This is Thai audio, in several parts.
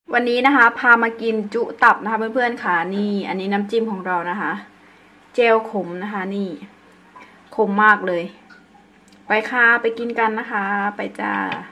วันนี้นะคะพามากินจุตับนะคะเพื่อนๆค่ะนี่อันนี้น้ำจิ้มของเรานะคะเจลขมนะคะนี่ขมมากเลยไปค่ะไปกินกันนะคะไปจ้า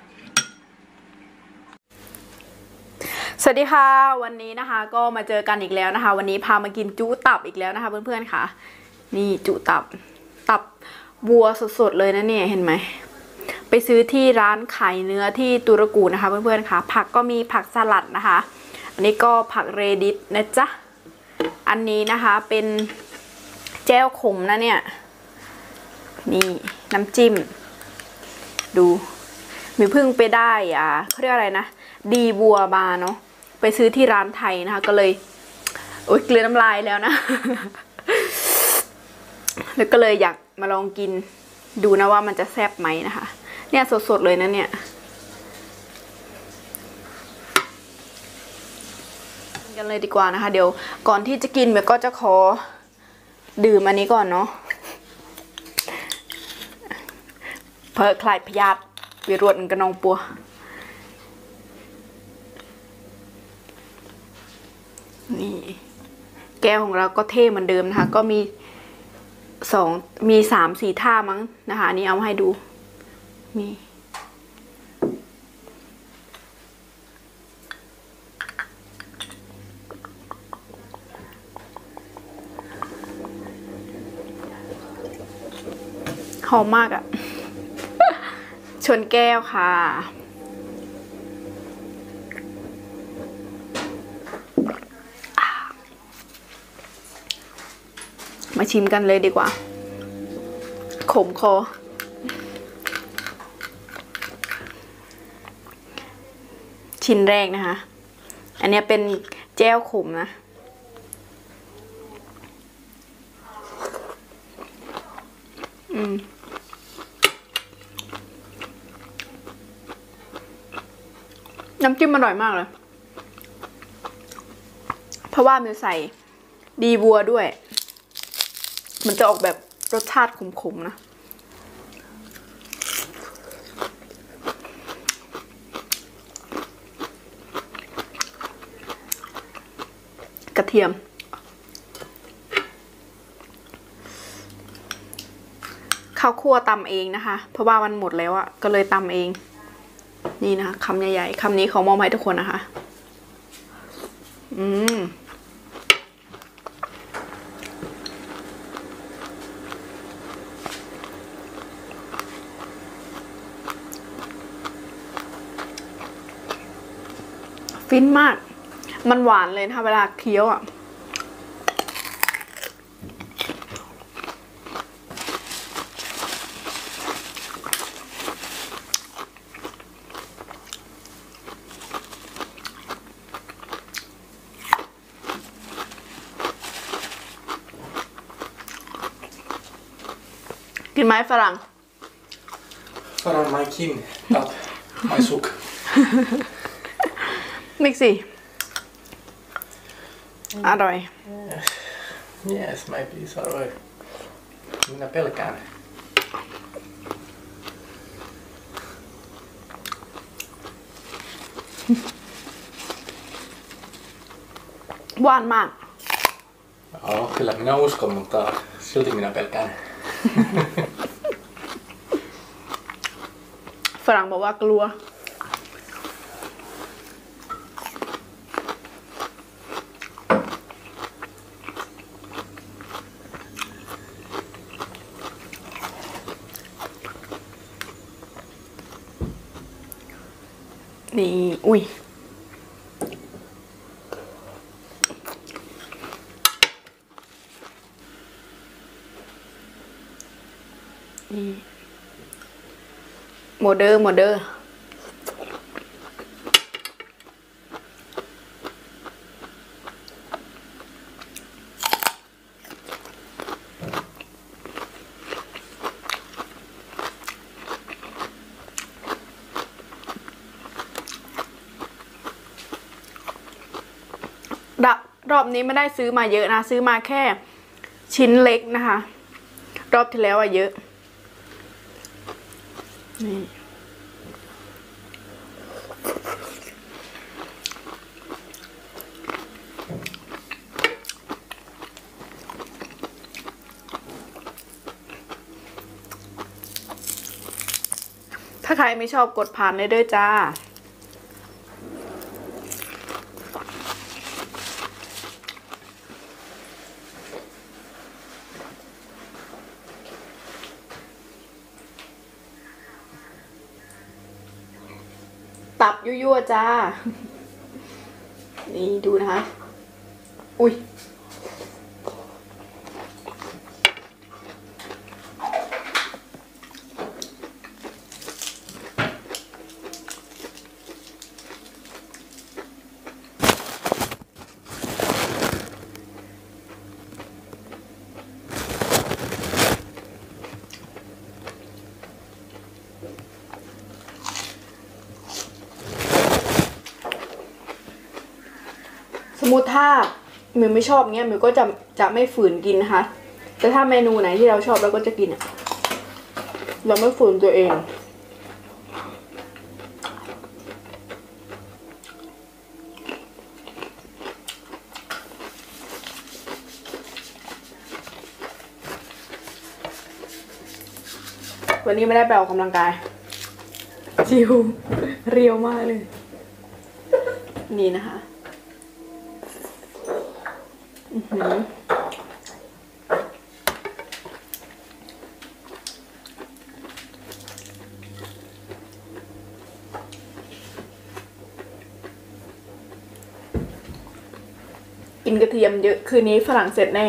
สวัสดีค่ะวันนี้นะคะก็มาเจอกันอีกแล้วนะคะวันนี้พามากินจุตับอีกแล้วนะคะเพื่อนๆค่ะนี่จุตับวัวสดๆเลยนะเนี่ยเห็นไหมไปซื้อที่ร้านขายเนื้อที่ตุรกูนะคะเพื่อนๆค่ะผักก็มีผักสลัดนะคะอันนี้ก็ผักเรดิสนะจ๊ะอันนี้นะคะเป็นแจ่วขมนะเนี่ยนี่น้ำจิ้มดูมีเพิ่งไปได้เขาเรียกอะไรนะดีบัวบาเนาะไปซื้อที่ร้านไทยนะคะก็เลยโอ๊ยเกลือน้ำลายแล้วนะ แล้วก็เลยอยากมาลองกินดูนะว่ามันจะแซ่บไหมนะคะเนี่ยสดๆเลยนะเนี่ยกันเลยดีกว่านะคะเดี๋ยวก่อนที่จะกินเบลก็จะขอดื่มอันนี้ก่อนเนาะเพื่อคลายพยาธิวิรุณกับน้องปัวนี่แก้วของเราก็เท่เหมือนเดิมนะคะก็มี3-4ท่ามั้งนะคะนี่เอาให้ดูนี่หอมมากอะชนแก้วค่ะมาชิมกันเลยดีกว่าขมคอชิ้นแรกนะคะอันนี้เป็นแจ่วขมนะน้ำจิ้มอร่อยมากเลยเพราะว่ามีใส่ดีบัวด้วยมันจะออกแบบรสชาติขมๆนะกระเทียมข้าวคั่วตำเองนะคะเพราะว่ามันหมดแล้วอะก็เลยตำเองนี่นะคะคำใหญ่ๆคำนี้เขามอบให้ทุกคนนะคะฟินมากมันหวานเลยนะคะเวลาเคี้ยวอ่ะกินไหมฝรั่ง Varan my kin, tapp, my suk. มิกซี่อร่อย Yes, my piece alright. Minä pelkään. หวานมาก Joo, kyllä minä uskon, mutta silti minä pelkään. ฝรั่งบอกว่ากลัวนี่อุ้ยนี่โมเดอร์รอบนี้ไม่ได้ซื้อมาเยอะนะซื้อมาแค่ชิ้นเล็กนะคะรอบที่แล้วเยอะนี่ถ้าใครไม่ชอบกดผ่านได้ด้วยจ้าตับยั่วๆจ้า นี่ดูนะคะ อุ้ยสมมติถ้ามิวไม่ชอบเงี้ยมิวก็จะไม่ฝืนกินนะคะแต่ถ้าเมนูไหนที่เราชอบเราก็จะกินอ่ะเราไม่ฝืนตัวเองวันนี้ไม่ได้ไปออกกำลังกายจิวเรียวมากเลยนี่นะคะกินกระเทียมเยอะคืนนี้ฝรั่งเสร็จแน่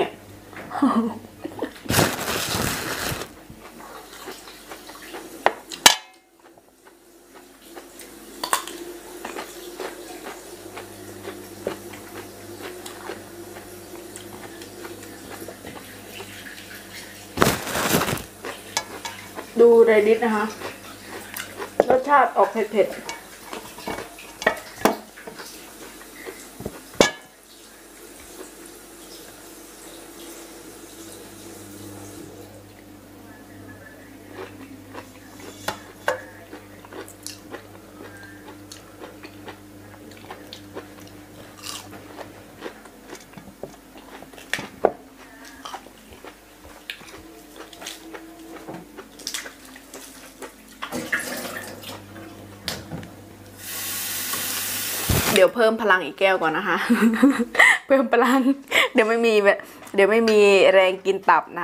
ดูเรดิสนะคะรสชาติออกเผ็ดเดี๋ยวเพิ่มพลังอีกแก้วก่อนนะคะ เพิ่มพลังเดี๋ยวไม่มีแรงกินตับนะ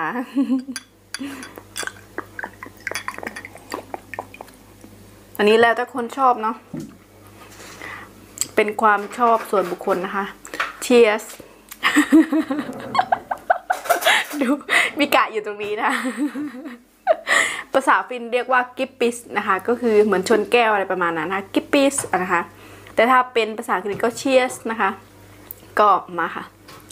อันนี้แล้วแต่คนชอบเนาะเป็นความชอบส่วนบุคคลนะคะ Cheers ดูมีกะอยู่ตรงนี้นะ ภาษาฟินเรียกว่ากิปปิสนะคะก็คือเหมือนชนแก้วอะไรประมาณนั้นนะคะกิปปิสนะคะแต่ถ้าเป็นภาษาอังกฤษก็ cheers นะคะก็มาค่ะ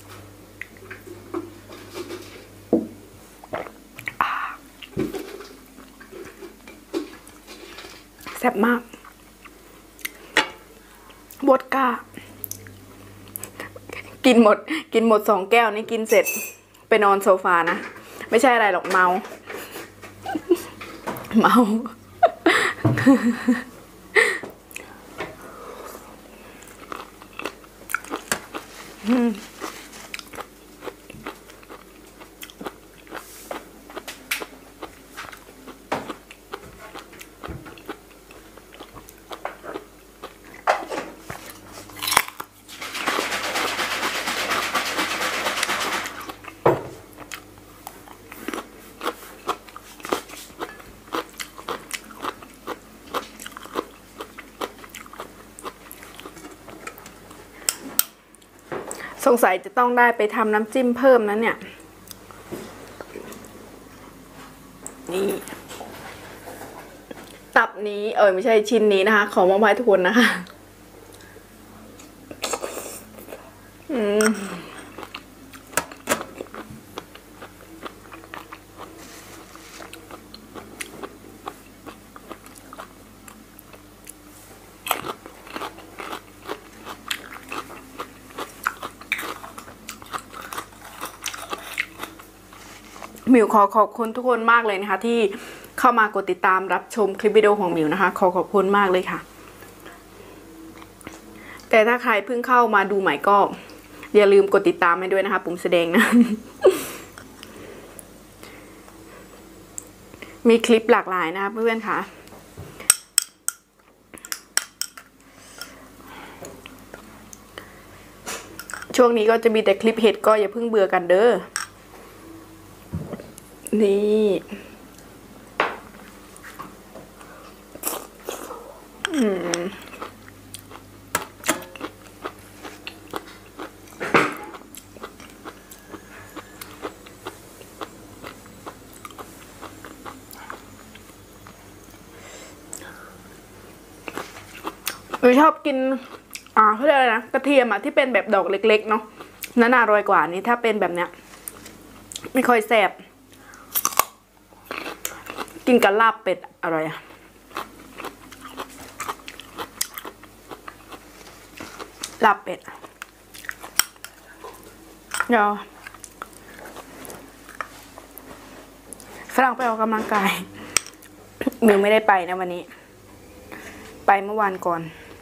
แซ่บมากวอดก้ากินหมด2 แก้วนี่กินเสร็จไปนอนโซฟานะไม่ใช่อะไรหรอกเมาสงสัยจะต้องได้ไปทำน้ำจิ้มเพิ่มนะเนี่ยนี่ตับนี้ไม่ใช่ชิ้นนี้นะคะของมอบให้ทุกคนนะคะมิวขอขอบคุณทุกคนมากเลยนะคะที่เข้ามากดติดตามรับชมคลิปวิดีโอของมิวนะคะขอบคุณมากเลยค่ะแต่ถ้าใครเพิ่งเข้ามาดูใหม่ก็อย่าลืมกดติดตามให้ด้วยนะคะปุ่มแสดงนะ มีคลิปหลากหลายนะคะเพื่อนๆค่ะช่วงนี้ก็จะมีแต่คลิปเห็ดก็อย่าเพิ่งเบื่อกันเด้อนี่หนูชอบกินเขาเรียกอะไรนะกระเทียมอ่ะที่เป็นแบบดอกเล็กๆเนาะนั่นอร่อยกว่านี้ถ้าเป็นแบบเนี้ยไม่ค่อยแซ่บกินกับลาบเป็ดอร่อยอะลาบเป็ดเดี๋ยวฝรั่งไปออกกำลังกายมิวไม่ได้ไปนะวันนี้ ไปเมื่อวานก่อน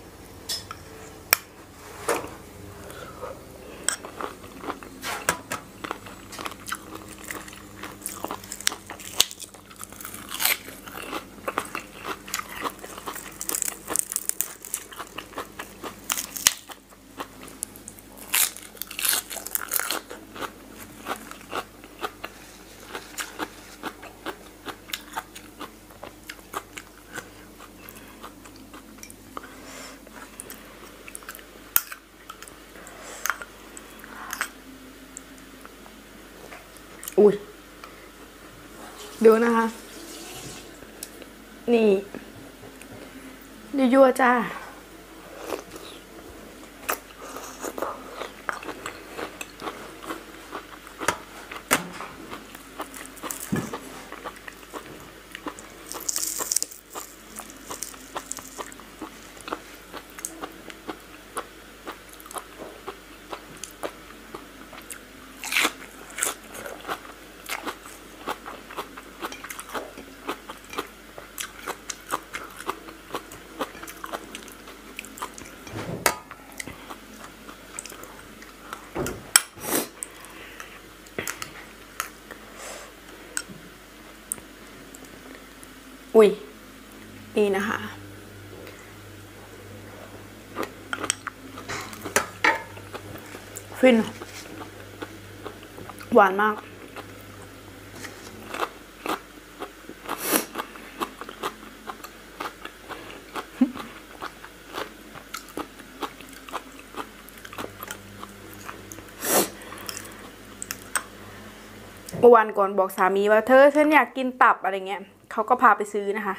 อุ้ยดูนะคะ นี่ยั่วๆจ้าอุ้ยนี่นะคะฟินหวานมากเมื่อวันก่อนบอกสามีว่าเธอฉันอยากกินตับอะไรเงี้ยเขาก็พาไปซื้อนะคะ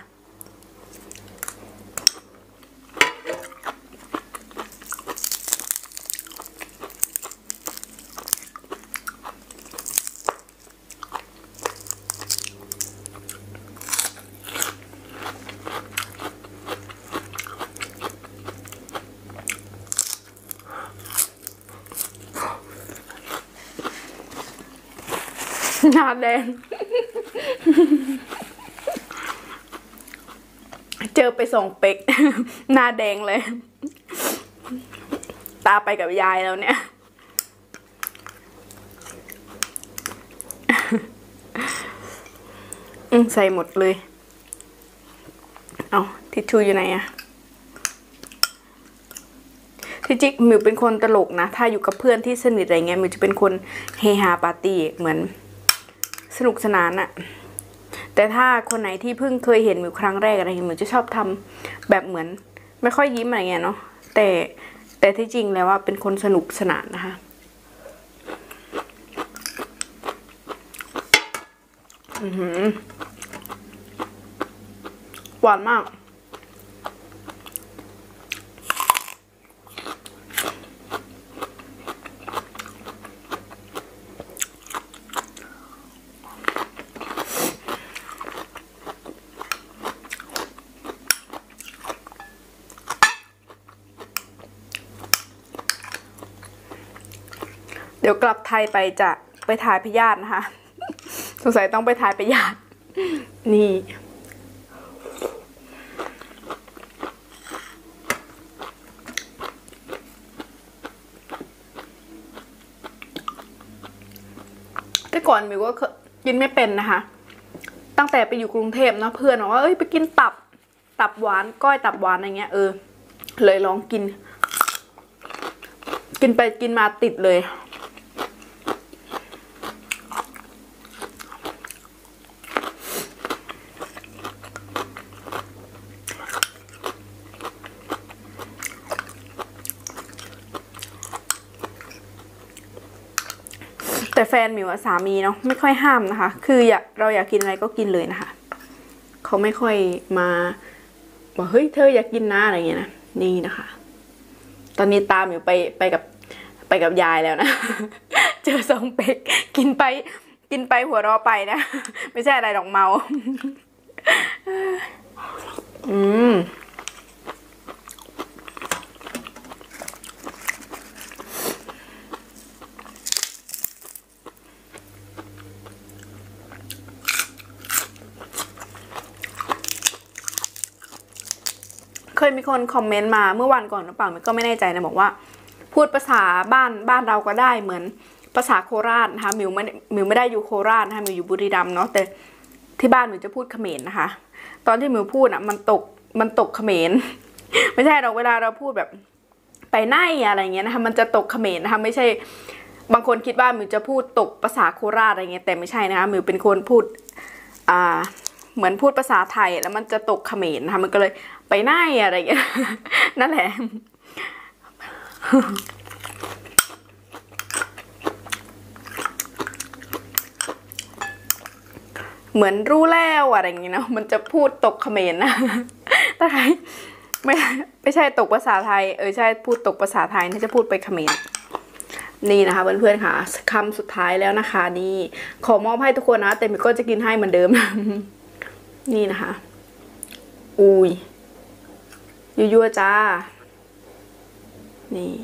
หน้าแดง เจอไปส่งเป็ก หน้าแดงเลย ตาไปกับยายแล้วเนี่ย ใส่หมดเลย เอาทิชชู่อยู่ไหนอะที่จริงมิวเป็นคนตลกนะถ้าอยู่กับเพื่อนที่สนิทอะไรเงี้ยมิวจะเป็นคนเฮฮาปาร์ตี้เหมือนสนุกสนานอะแต่ถ้าคนไหนที่เพิ่งเคยเห็นมิวครั้งแรกอะไรเงี้ยมิวจะชอบทำแบบเหมือนไม่ค่อยยิ้มอะไรเงี้ยเนาะแต่ที่จริงแล้วว่าเป็นคนสนุกสนานนะคะหวานมากเดี๋ยวกลับไทยไปจะไปถ่ายพยาธินะคะ สงสัยต้องไปถ่ายพยาธินี่แต่ก่อนมิวก็กินไม่เป็นนะคะตั้งแต่ไปอยู่กรุงเทพเนาะเพื่อนบอกว่าเอ้ยไปกินตับหวานก้อยตับหวานอะไรเงี้ยเลยลองกินกินไปกินมาติดเลยแต่แฟนหมิวสามีเนาะไม่ค่อยห้ามนะคะ คือเราอยากกินอะไรก็กินเลยนะคะเขาไม่ค่อยมาบอกเฮ้ยเธออยากกินนะอะไรเงี้ยนะนี่นะคะ ตอนนี้ตามหมิวไปกับยายแล้วนะ เจอซองเป็กกินไปหัวเราะไปนะ ไม่ใช่อะไรดอกเมา เคยมีคนคอมเมนต์มาเมื่อวันก่อนหรือเปล่าก็ไม่แน่ใจนะบอกว่าพูดภาษาบ้านเราก็ได้เหมือนภาษาโคราชนะคะมิวไม่ได้อยู่โคราชนะคะมิวอยู่บุรีรัมย์เนาะแต่ที่บ้านมิวจะพูดเขมรนะคะตอนที่มิวพูดอ่ะมันตกเขมร ไม่ใช่หรอกเวลาเราพูดแบบไปไหนอะไรเงี้ยนะคะมันจะตกเขมรนะคะไม่ใช่บางคนคิดว่ามิวจะพูดตกภาษาโคราชอะไรเงี้ยแต่ไม่ใช่นะคะมิวเป็นคนพูดเหมือนพูดภาษาไทยแล้วมันจะตกเขมรนะคะมันก็เลยไปไหนอะไรอย่างเงี้ย นั่นแหละ เหมือนรู้แล้วอะไรอย่างเงี้ยเนาะมันจะพูดตกเขมรนะแต่ใครไม่ใช่ตกภาษาไทยใช่พูดตกภาษาไทยนี่จะพูดไปเขมรนี่นะคะเพื่อนๆค่ะคำสุดท้ายแล้วนะคะนี่ขอมอบให้ทุกคนนะแต่มิก็จะกินให้เหมือนเดิม นี่นะคะอุ้ยยั่วๆจ้านี่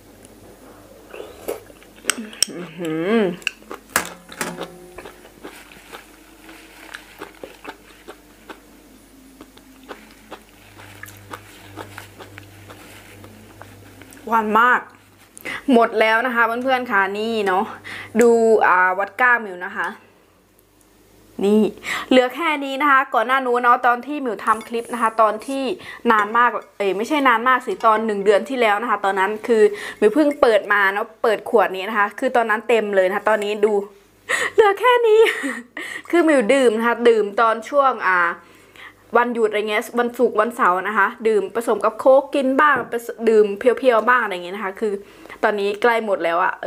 หวานมากหมดแล้วนะคะเพื่อนๆค่ะนี่เนาะดูวัดก้ามิวนะคะนี่เหลือแค่นี้นะคะก่อนหน้านู้นเนาะตอนที่มิวทำคลิปนะคะตอนที่นานมากไม่ใช่นานมากสิตอน1 เดือนที่แล้วนะคะตอนนั้นคือมิวเพิ่งเปิดมาเนาะเปิดขวดนี้นะคะคือตอนนั้นเต็มเลยนะคะตอนนี้ดูเหลือแค่นี้ คือมิวดื่มนะคะดื่มตอนช่วงวันหยุดอะไรเงี้ยวันศุกร์วันเสาร์นะคะดื่มผสมกับโค้กกินบ้างดื่มเพียวๆบ้างอะไรเงี้ยนะคะคือตอนนี้ใกล้หมดแล้วอะ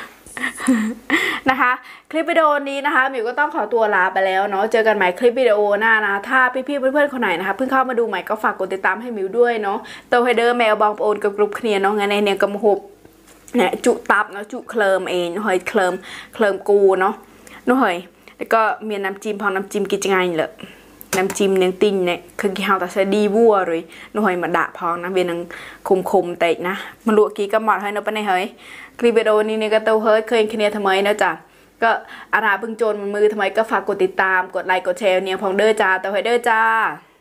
นะคะคลิปวิดีโอนี้นะคะมิวก็ต้องขอตัวลาไปแล้วเนาะเจอกันใหม่คลิปวิดีโอหน้านะถ้าพี่ๆเพื่อนๆคนไหนนะคะเพิ่งเข้ามาดูใหม่ก็ฝากกดติดตามให้มิวด้วยเนาะเตาไฮเดอร์แมวบองโอนกับกรุ๊ปเคลียร์เนาะไงในเนี่ยกำหบเนี่ยจุตับเนาะจุเคลิมเองหอยเคลิมกูเนาะนู่นหอยแล้วก็มีน้ำจิ้มพอน้ำจิ้มกินยังไงเลยน้ำจิ้มเนื้อติ้งเนี่ยคือกี่เฮาแต่ใช้ดีวัวเลยนู่นหอยมาด่าพองนะเวียนนังคมเตะนะมันลวกกี้ก็หมดให้เนาะไปในเฮ้ยคลิปวิดีโอนี้เนี่ยก็เต้าเฮ้ยเคยเคลียร์ทำไมนะจ๊ะก็อาราเพิ่งโจรมือทำไมก็ฝากกดติดตามกดไลค์กดแชร์เนี่ยพองเด้อจ้าเต้าเฮ้ยเด้อจ้า